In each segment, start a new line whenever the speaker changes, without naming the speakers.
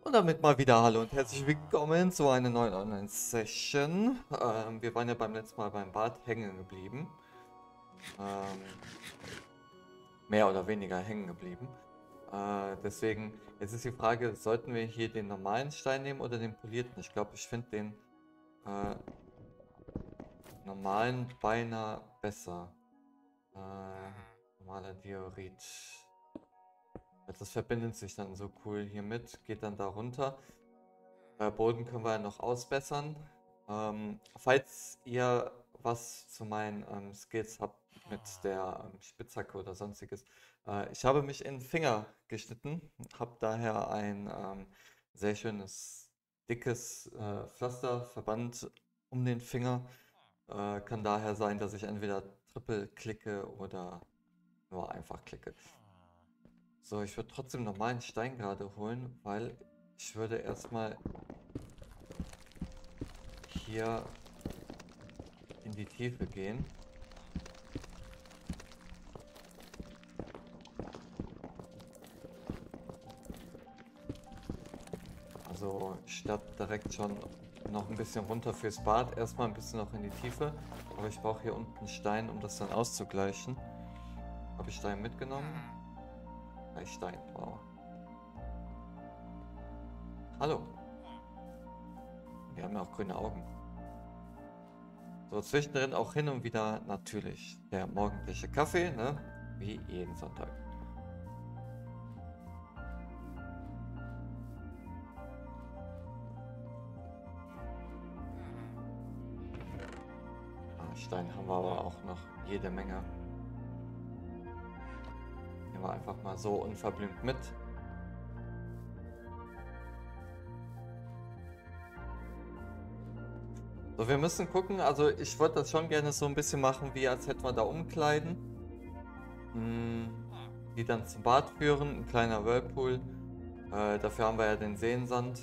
Und damit mal wieder hallo und herzlich willkommen zu einer neuen Online-Session. Wir waren ja beim letzten Mal beim Bad hängen geblieben. Ähm, Mehr oder weniger hängen geblieben. Deswegen, jetzt ist die Frage, sollten wir hier den normalen Stein nehmen oder den polierten? Ich glaube, ich finde den äh, normalen beinahe besser. Normaler Diorit. Das verbindet sich dann so cool hiermit, geht dann da runter. Boden können wir ja noch ausbessern. Falls ihr was zu meinen Skills habt mit der Spitzhacke oder sonstiges. Ich habe mich in den Finger geschnitten, habe daher ein sehr schönes, dickes Pflasterverband um den Finger. Kann daher sein, dass ich entweder Triple klicke oder nur einfach klicke. So, ich würde trotzdem normalen Stein gerade holen, weil ich würde erstmal hier in die Tiefe gehen. Also statt direkt schon noch ein bisschen runter fürs Bad, erstmal ein bisschen noch in die Tiefe. Aber ich brauche hier unten Stein, um das dann auszugleichen. Habe ich Stein mitgenommen? Drei Stein, wow. Hallo. Wir haben ja auch grüne Augen. So, zwischendrin auch hin und wieder natürlich der morgendliche Kaffee, ne? Wie jeden Sonntag. Stein haben wir aber auch noch jede Menge. Nehmen wir einfach mal so unverblümt mit. So, wir müssen gucken, also ich wollte das schon gerne so ein bisschen machen, wie als hätten wir da Umkleiden. Die dann zum Bad führen, ein kleiner Whirlpool. Dafür haben wir ja den Seensand.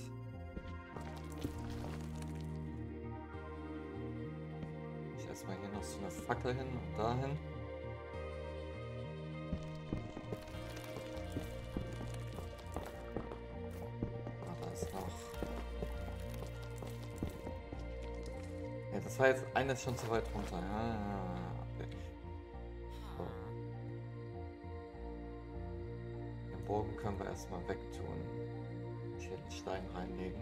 Ich erstmal hier noch so eine Fackel hin und dahin. Da ist noch. Ja, das war jetzt eines schon zu weit runter. Okay. So. Den Bogen können wir erstmal wegtun. Hier den Stein reinlegen.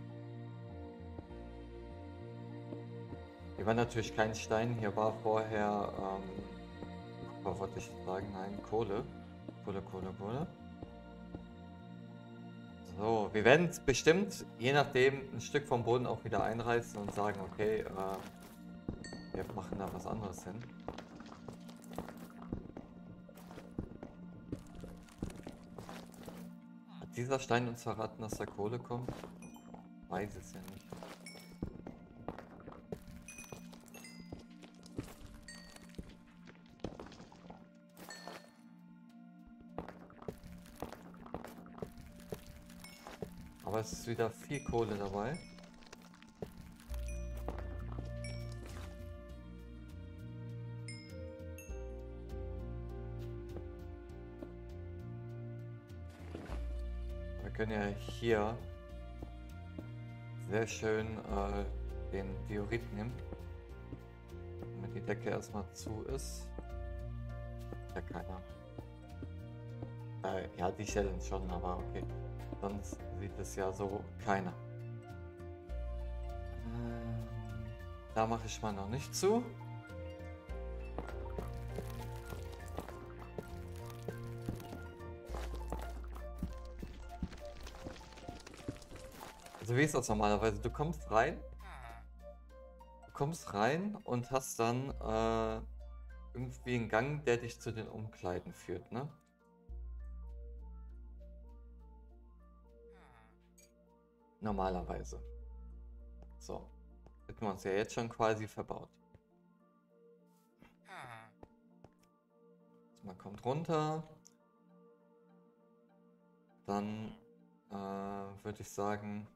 Hier war natürlich kein Stein, hier war vorher, Kupfer wollte ich sagen, nein, Kohle. Kohle. So, wir werden es bestimmt, je nachdem, ein Stück vom Boden auch wieder einreißen und sagen, okay, wir machen da was anderes hin. Hat dieser Stein uns verraten, dass da Kohle kommt? Weiß es ja nicht. Aber es ist wieder viel Kohle dabei. Wir können ja hier sehr schön den Diorit nehmen. Damit die Decke erstmal zu ist. Ja, keiner. Ja, die Stellen schon, aber okay. Sonst sieht es ja so keiner. Da mache ich mal noch nicht zu. Also wie ist das normalerweise? Du kommst rein und hast dann irgendwie einen Gang, der dich zu den Umkleiden führt, ne? Normalerweise. So. Hätten wir uns ja jetzt schon quasi verbaut. Man kommt runter. Dann würde ich sagen,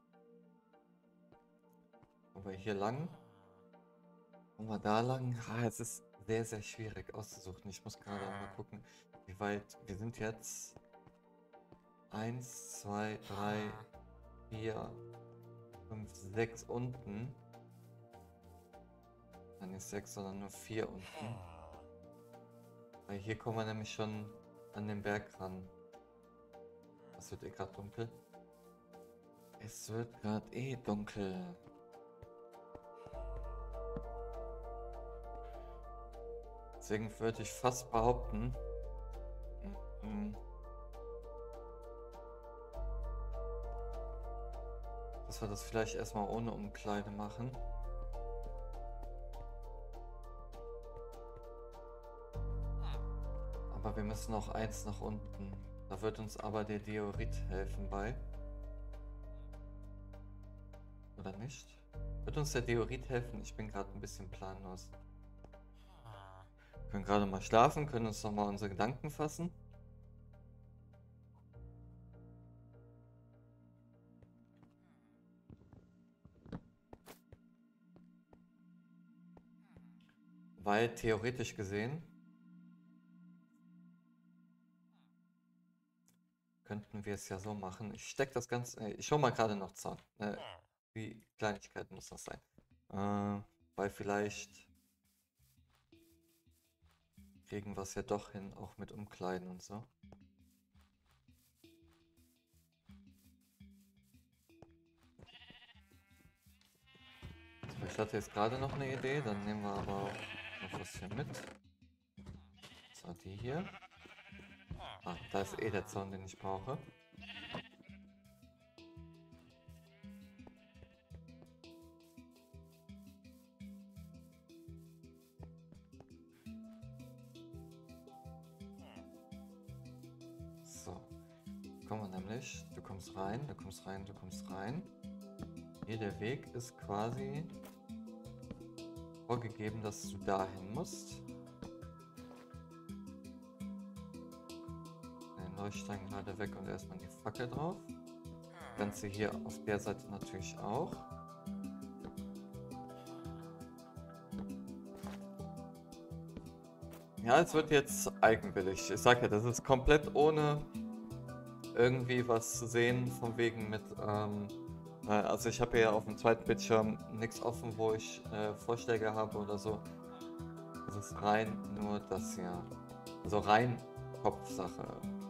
kommen wir hier lang. Kommen wir da lang? Es ist sehr, sehr schwierig auszusuchen. Ich muss gerade mal gucken, wie weit. Wir sind jetzt 1, 2, 3, 4, 5, 6 unten. Dann nicht 6, sondern nur 4 unten. Weil hier kommen wir nämlich schon an den Berg ran. Es wird eh gerade dunkel. Es wird gerade eh dunkel. Deswegen würde ich fast behaupten, dass wir das vielleicht erstmal ohne Umkleide machen. Aber wir müssen auch eins nach unten. Da wird uns aber der Diorit helfen bei. Oder nicht? Wird uns der Diorit helfen? Ich bin gerade ein bisschen planlos. Wir können gerade mal schlafen, können uns nochmal unsere Gedanken fassen. Weil theoretisch gesehen könnten wir es ja so machen. Ich stecke das Ganze. Ich hole mal gerade noch Zaun. Wie Kleinigkeit muss das sein. Weil vielleicht kriegen wir es ja doch hin, auch mit Umkleiden und so. So, ich hatte jetzt gerade noch eine Idee, dann nehmen wir aber auch noch was hier mit. So, die hier. Ah, da ist eh der Zaun, den ich brauche. So, kommen wir nämlich. Du kommst rein, du kommst rein, du kommst rein. Hier der Weg ist quasi vorgegeben, dass du dahin musst. Den Leuchtstein gerade weg und erstmal die Fackel drauf. Das Ganze hier auf der Seite natürlich auch. Ja, es wird jetzt eigenwillig. Ich sag ja, das ist komplett ohne irgendwie was zu sehen, von wegen mit, also ich habe ja auf dem zweiten Bildschirm nichts offen, wo ich Vorschläge habe oder so. Es ist rein nur das hier. Also rein Kopfsache.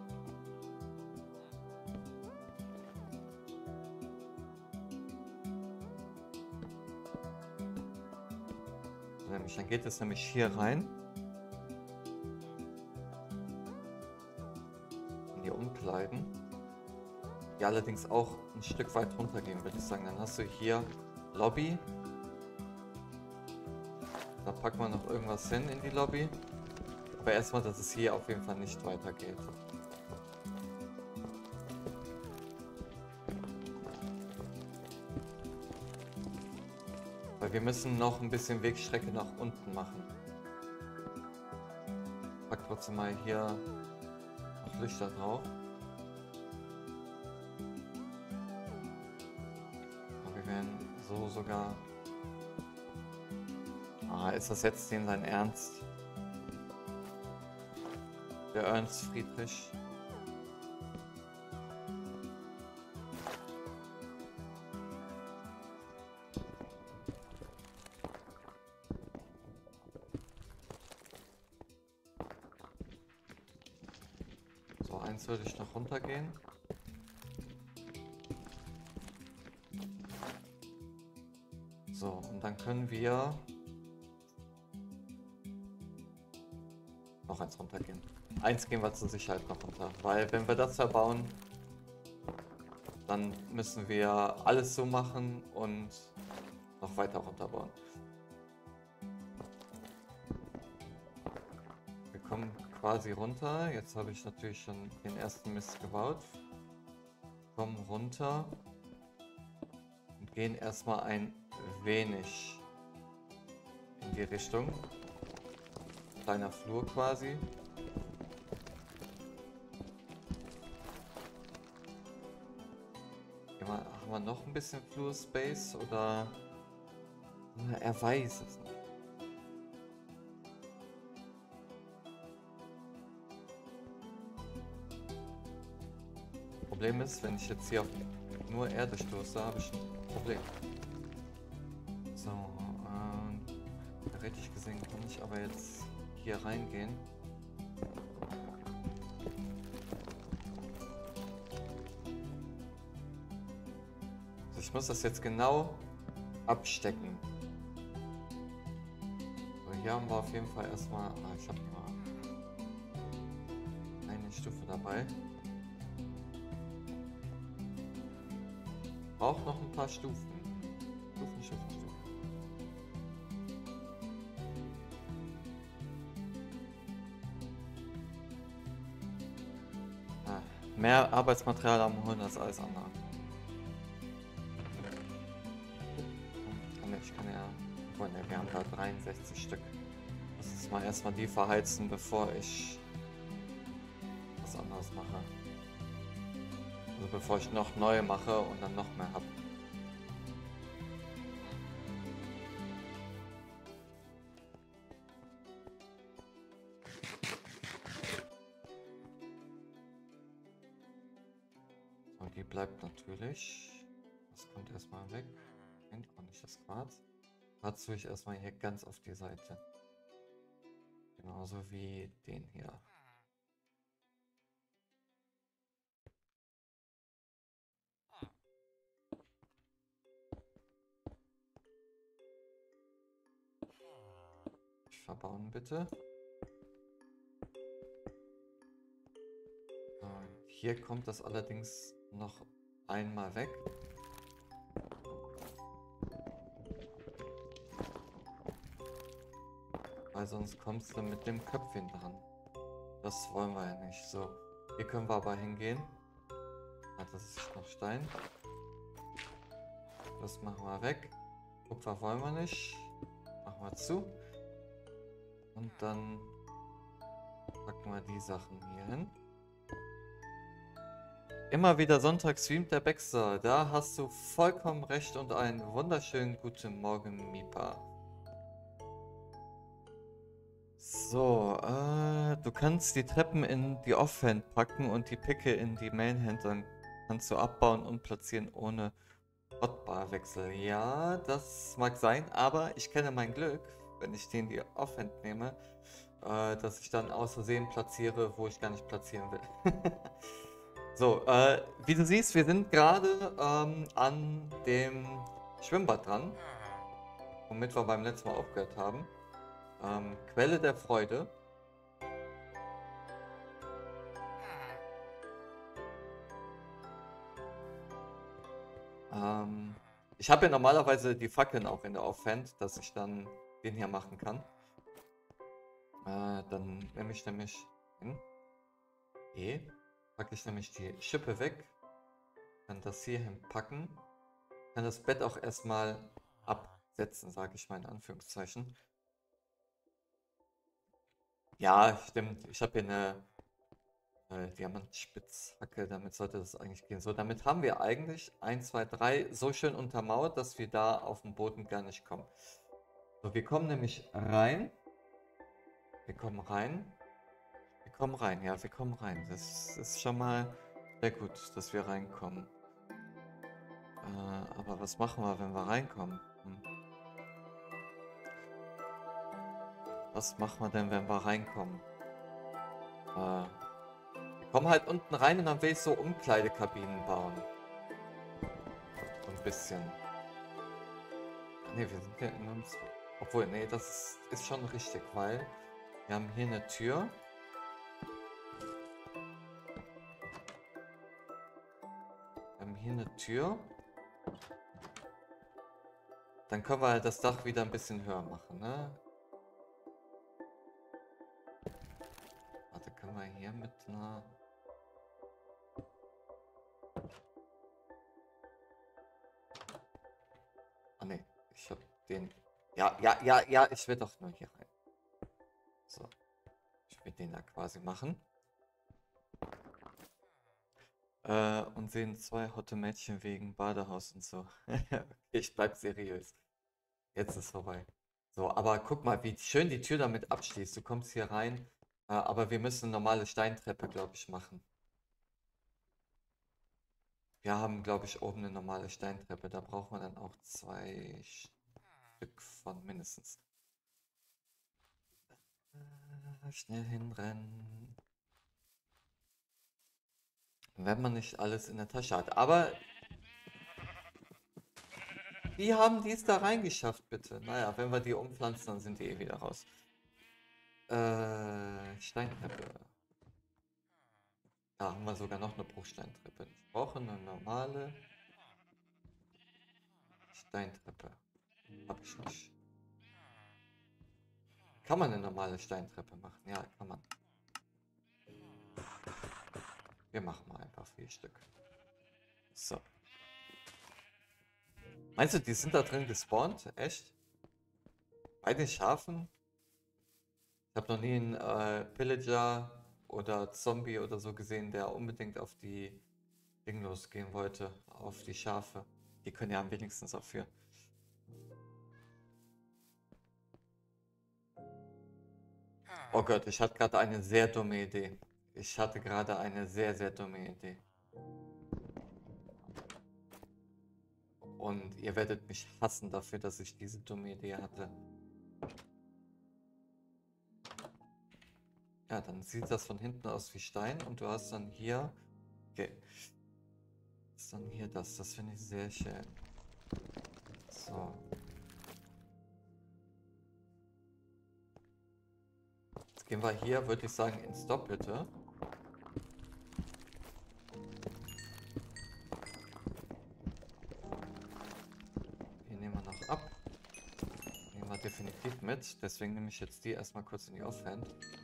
Dann geht es nämlich hier rein. In die Umkleiden. Die allerdings auch ein Stück weit runtergehen, würde ich sagen. Dann hast du hier Lobby. Da packen wir noch irgendwas hin in die Lobby. Aber erstmal, dass es hier auf jeden Fall nicht weitergeht. Weil wir müssen noch ein bisschen Wegstrecke nach unten machen. Pack trotzdem mal hier noch Lichter drauf. Aber wir werden so sogar... Ah, ist das jetzt denn sein Ernst? Der Ernst Friedrich. So, eins würde ich noch runtergehen. So, und dann können wir noch eins runtergehen. Eins gehen wir zur Sicherheit noch runter, weil wenn wir das verbauen, dann müssen wir alles so machen und noch weiter runterbauen. Wir kommen quasi runter. Jetzt habe ich natürlich schon den ersten Mist gebaut. Kommen runter und gehen erstmal ein wenig in die Richtung. Kleiner Flur quasi. Haben wir noch ein bisschen Flur Space oder? Na, er weiß es nicht. Problem ist, wenn ich jetzt hier auf nur Erde stoße, habe ich ein Problem. So, theoretisch gesehen kann ich aber jetzt hier reingehen. Also ich muss das jetzt genau abstecken. So, hier haben wir auf jeden Fall erstmal... ich habe mal eine Stufe dabei. Braucht noch ein paar Stufen. Stufen. Mehr Arbeitsmaterial am Holen als alles andere. Ich kann ja... wir haben da 63 Stück. Lass uns mal erstmal die verheizen, bevor ich was anderes mache. Also bevor ich noch neue mache und dann noch mehr habe. So, die bleibt natürlich. Das kommt erstmal weg. Nein, auch nicht das Quarz. Quarz tue ich erstmal hier ganz auf die Seite. Genauso wie den hier. Verbauen bitte. Hier kommt das allerdings noch einmal weg. Weil sonst kommst du mit dem Köpfchen dran. Das wollen wir ja nicht. So, hier können wir aber hingehen. Das ist noch Stein. Das machen wir weg. Kupfer wollen wir nicht. Machen wir zu. Und dann packen wir die Sachen hier hin. Immer wieder Sonntag streamt der Baxter. Da hast du vollkommen recht und einen wunderschönen guten Morgen, Mipa. So, du kannst die Treppen in die Offhand packen und die Picke in die Mainhand. Dann kannst du abbauen und platzieren ohne Hotbar-Wechsel. Ja, das mag sein, aber ich kenne mein Glück, wenn ich den die Offhand nehme, dass ich dann aus Versehen platziere, wo ich gar nicht platzieren will. So, wie du siehst, wir sind gerade an dem Schwimmbad dran, womit wir beim letzten Mal aufgehört haben. Quelle der Freude. Ich habe ja normalerweise die Fackeln auch in der Offhand, dass ich dann den hier machen kann. Dann nehme ich nämlich packe ich nämlich die Schippe weg, kann das hier hinpacken, kann das Bett auch erstmal absetzen, sage ich mal in Anführungszeichen. Ja, stimmt. Ich habe hier eine Diamantspitzhacke, damit sollte das eigentlich gehen. So, damit haben wir eigentlich 1, 2, 3 so schön untermauert, dass wir da auf den Boden gar nicht kommen. So, wir kommen nämlich rein. Wir kommen rein. Wir kommen rein, ja, wir kommen rein. Das ist schon mal sehr gut, dass wir reinkommen. Aber was machen wir, wenn wir reinkommen? Was machen wir denn, wenn wir reinkommen? Wir kommen halt unten rein und dann will ich so Umkleidekabinen bauen. So ein bisschen. Ne, wir sind ja in uns... Obwohl, nee, das ist schon richtig, weil wir haben hier eine Tür. Wir haben hier eine Tür. Dann können wir halt das Dach wieder ein bisschen höher machen, ne? Warte, können wir hier mit einer... Ah ne, ich hab den... Ja, ich will doch nur hier rein. So. Ich will den da quasi machen. Und sehen 2 hotte Mädchen wegen Badehaus und so. Okay, ich bleib seriös. Jetzt ist vorbei. So, aber guck mal, wie schön die Tür damit abschließt. Du kommst hier rein, aber wir müssen eine normale Steintreppe, glaube ich, machen. Wir haben, glaube ich, oben eine normale Steintreppe. Da braucht man dann auch 2 Stück von mindestens. Schnell hinrennen. Wenn man nicht alles in der Tasche hat. Aber wie haben die es da reingeschafft, bitte? Naja, wenn wir die umpflanzen, dann sind die eh wieder raus. Steintreppe. Da haben wir sogar noch eine Bruchsteintreppe. Ich brauche eine normale Steintreppe. Hab ich nicht. Kann man eine normale Steintreppe machen? Ja, kann man. Wir machen mal einfach 4 Stück. So. Meinst du, die sind da drin gespawnt? Echt? Bei den Schafen? Ich habe noch nie einen Pillager oder Zombie oder so gesehen, der unbedingt auf die Ding losgehen wollte. Auf die Schafe. Die können ja am wenigsten dafür. Oh Gott, ich hatte gerade eine sehr dumme Idee. Ich hatte gerade eine sehr, sehr dumme Idee. Und ihr werdet mich hassen dafür, dass ich diese dumme Idee hatte. Ja, dann sieht das von hinten aus wie Stein und du hast dann hier... Okay. Das ist dann hier das. Das finde ich sehr schön. So. Jetzt gehen wir hier, würde ich sagen, ins Doppelte. Hier nehmen wir noch ab. Nehmen wir definitiv mit. Deswegen nehme ich jetzt die erstmal kurz in die Offhand.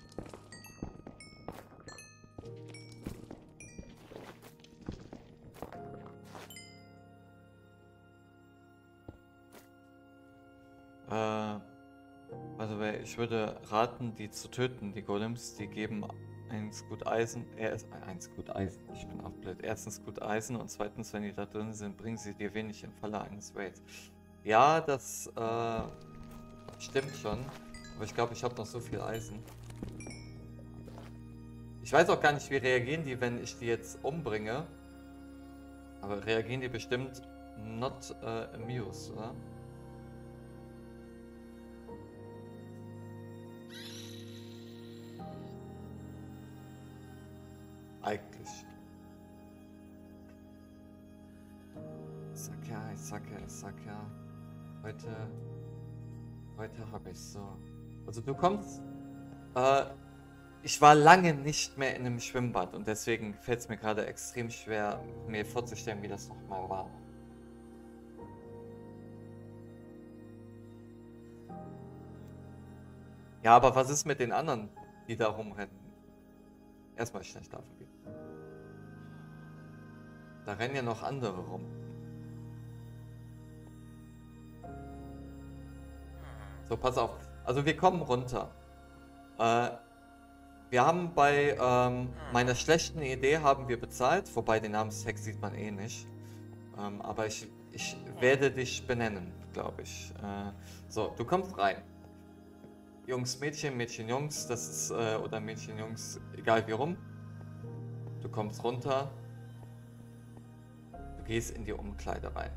Also ich würde raten, die zu töten, die Golems, die geben 1 gut Eisen, 1 gut Eisen, ich bin auch blöd. Erstens gut Eisen und zweitens, wenn die da drin sind, bringen sie dir wenig im Falle eines Raids. Ja, das stimmt schon, aber ich glaube, ich habe noch so viel Eisen. Ich weiß auch gar nicht, wie reagieren die, wenn ich die jetzt umbringe. Aber reagieren die bestimmt not amused, oder? Eigentlich. Ich sag ja. Heute habe ich so. Also du kommst. Ich war lange nicht mehr in einem Schwimmbad und deswegen fällt es mir gerade extrem schwer, mir vorzustellen, wie das nochmal war. Ja, aber was ist mit den anderen, die da rumrennen? Erstmal schnell dafür gehen. Da rennen ja noch andere rum. So, pass auf. Also wir kommen runter. Wir haben bei meiner schlechten Idee haben wir bezahlt, wobei den Namenstag sieht man eh nicht. Aber ich werde dich benennen, glaube ich. So, du kommst rein. Jungs, Mädchen, Mädchen, Jungs, das ist, oder Mädchen, Jungs, egal wie rum. Du kommst runter. Du gehst in die Umkleide rein.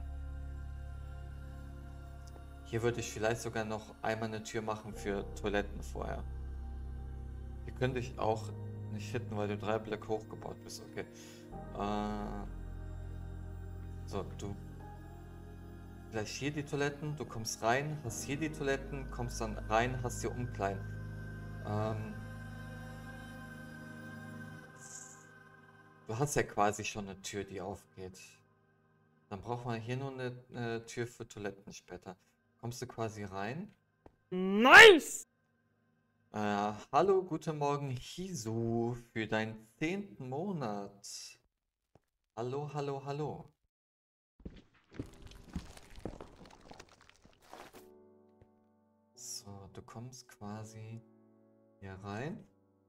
Hier würde ich vielleicht sogar noch einmal eine Tür machen für Toiletten vorher. Hier könnte ich auch nicht hitten, weil du 3 Blöcke hochgebaut bist. Okay. So, du gleich hier die Toiletten, du kommst rein, hast hier die Toiletten, kommst dann rein, hast hier Umkleiden. Du hast ja quasi schon eine Tür, die aufgeht. Dann braucht man hier nur eine Tür für Toiletten später. Kommst du quasi rein?
Nice!
Hallo, guten Morgen, Hisu, für deinen 10. Monat. Hallo, hallo, hallo. So, du kommst quasi hier rein.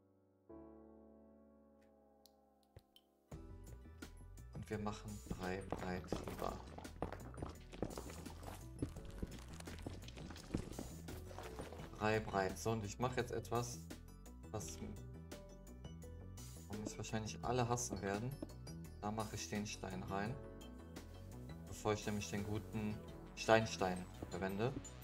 Und wir machen 3 breit lieber. Breit. So, und ich mache jetzt etwas, was mich wahrscheinlich alle hassen werden. Da mache ich den Stein rein. bevor ich nämlich den guten Steinstein verwende.